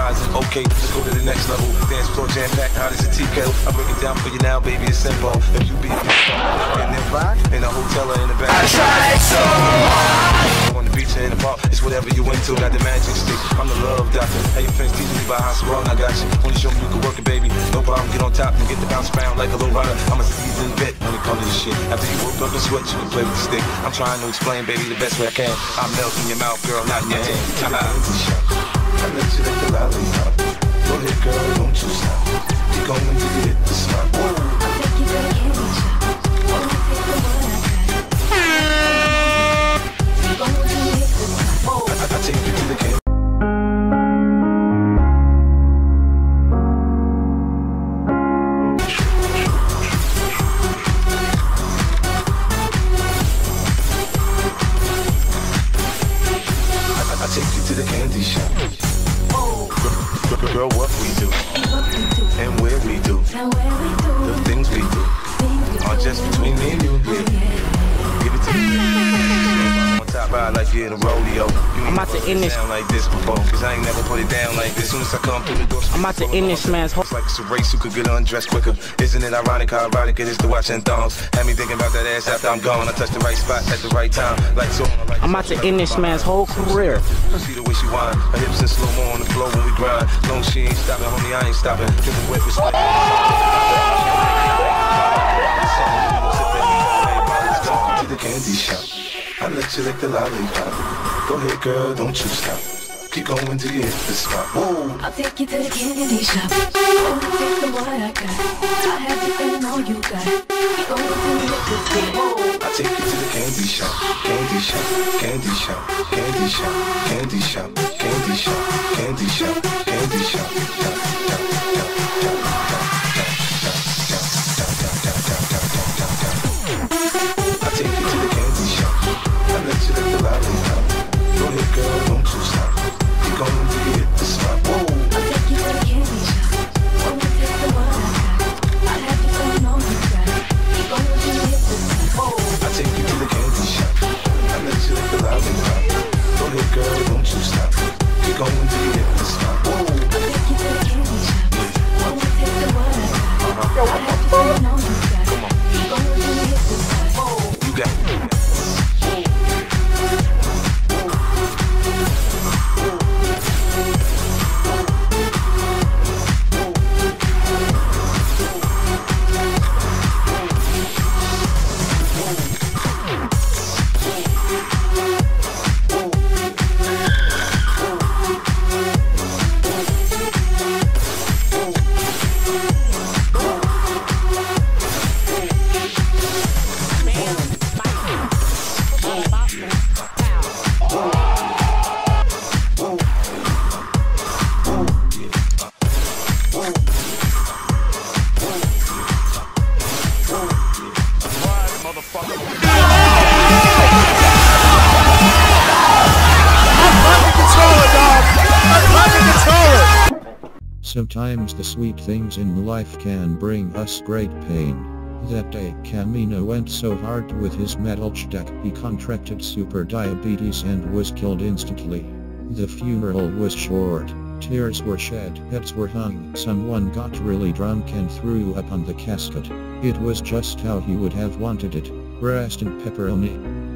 rising. Okay, let's go to the next level. Dance floor jam packed, hot as a tea kettle. I break it down for you now, baby, it's simple. If you be and then rock in a hotel or in the back. I tried so hard. On the beach or in the park, it's whatever you into. Got the magic stick, I'm the love doctor. Hey, your friends teaching me about how strong I got you. Wanna show me you can work it, baby. No problem, get on top and get the bounce bound like a low rider. I'm a seasoned vet when it comes to this shit. After you woke up and sweat, you can play with the stick. I'm trying to explain, baby, the best way I can. I'm melting your mouth, girl, not in your hand. I let you lick the lollipop. Go ahead, girl, don't you stop. Keep going till you hit the spot. Whoa. I'll take you to the candy shop. Wanna take the one I got. Keep going till you hit the spot. Whoa. I'll take you to the candy. I'll take you to the candy shop. Girl, what we do, and where we do, the things we do, are just between me and you. Yeah. Give it to me. On top ride like you're in a rodeo. I'm about to end this. Sound like this before, cause I ain't never put it down like this. Soon as I come through the door, I'm about to end this man's whole. It's like it's a race who could get undressed quicker. Isn't it ironic how erotic it is to watch and thongs? Had me thinking about that ass after I'm gone. I touch the right spot at the right time. Like so. I'm about to end this man's whole career. See the way she whine, her hips in slow-mo on the floor when we grind. Long she ain't stopping, homie, I ain't stopping. Dripping wet with sweat. To the candy shop, I let you lick the lollipop. Go ahead, girl, don't you stop. Keep going till you hit the spot. Whoa. I'll take you to the candy shop. Wanna take the what I got. I have you and all you got. Keep going till you hit the spot. Whoa. I'll take you to the candy shop, candy shop, candy shop, candy shop, candy shop, candy shop, candy shop, candy shop, I'll take you to the candy shop. I let you lick the lollipop. Go ahead, girl, don't you stop. Keep going till you hit the spot. Whoa. I'll take you to the candy shop. Wanna take the what I got. I have you and all you got. Keep going till you hit the spot. Whoa. I'll take you to the candy shop. I let you lick the lollipop. Go ahead, girl, don't you stop. Keep going till you hit the spot. Whoa. I'll take you to the candy shop. Wanna take the what I got. I have you and all you got. Keep going till you hit the spot. Whoa. You got it. Sometimes the sweet things in life can bring us great pain. That day Camino went so hard with his metal deck he contracted super diabetes and was killed instantly. The funeral was short. Tears were shed, heads were hung, someone got really drunk and threw up on the casket. It was just how he would have wanted it. Rest in pepperoni.